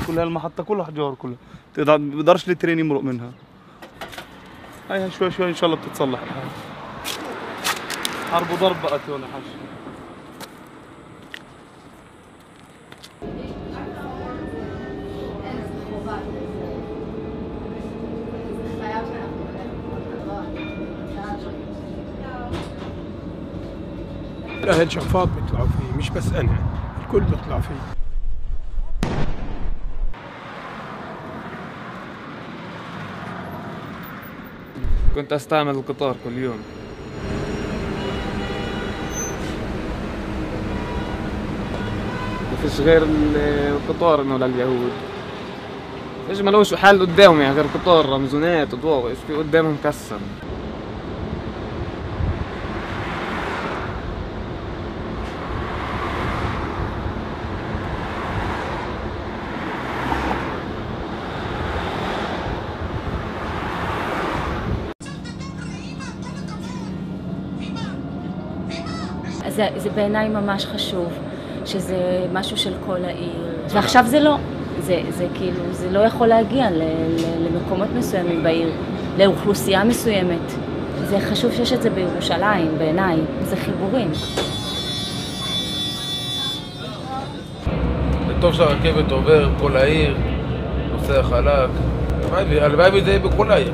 كل هالمحطة كلها أحجار كلها، بقدرش الترين يمرق منها. هاي شوي شوي إن شاء الله بتتصلح الحال. حرب وضرب بقت هون حاج. الأهل شفاط بيطلعوا فيه، مش بس أنا، الكل بيطلع فيه. كنت أستعمل القطار كل يوم. ما فيش غير القطار إنه لليهود. فيش ملوش حل قدامهم يعني غير قطار، رمزونات، ضوء، إيش في قدامهم كسر. זה בעיניי ממש חשוב, שזה משהו של כל העיר. ועכשיו זה לא, זה כאילו, זה לא יכול להגיע למקומות מסוימים בעיר, לאוכלוסייה מסוימת. זה חשוב שיש את זה בירושלים, בעיניי, זה חיבורים. טוב שהרכבת עובר כל העיר, נוסע חלק, הלוואי וזה בכל העיר.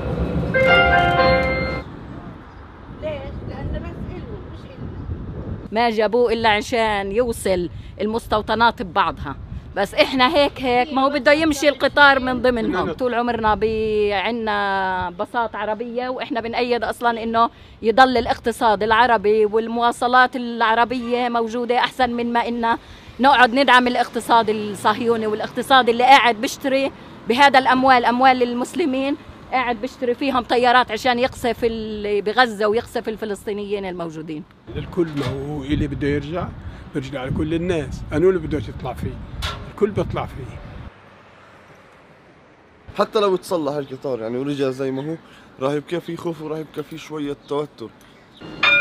ما جابوه إلا عشان يوصل المستوطنات ببعضها، بس إحنا هيك ما هو بده يمشي القطار من ضمنهم. طول عمرنا عنا بساط عربية، وإحنا بنأيد أصلا إنه يضل الاقتصاد العربي والمواصلات العربية موجودة أحسن من ما إنه نقعد ندعم الاقتصاد الصهيوني، والاقتصاد اللي قاعد بيشتري بهذا الأموال، أموال المسلمين، قاعد بيشتري فيهم طيارات عشان يقصف بغزة ويقصف الفلسطينيين الموجودين. الكل ما هو اللي بده يرجع بيرجع لكل الناس، أنا اللي بدوش يطلع فيه، الكل بيطلع فيه. حتى لو تصلح القطار يعني ورجع زي ما هو، راح يبقى في خوف وراح يبقى في شوية توتر.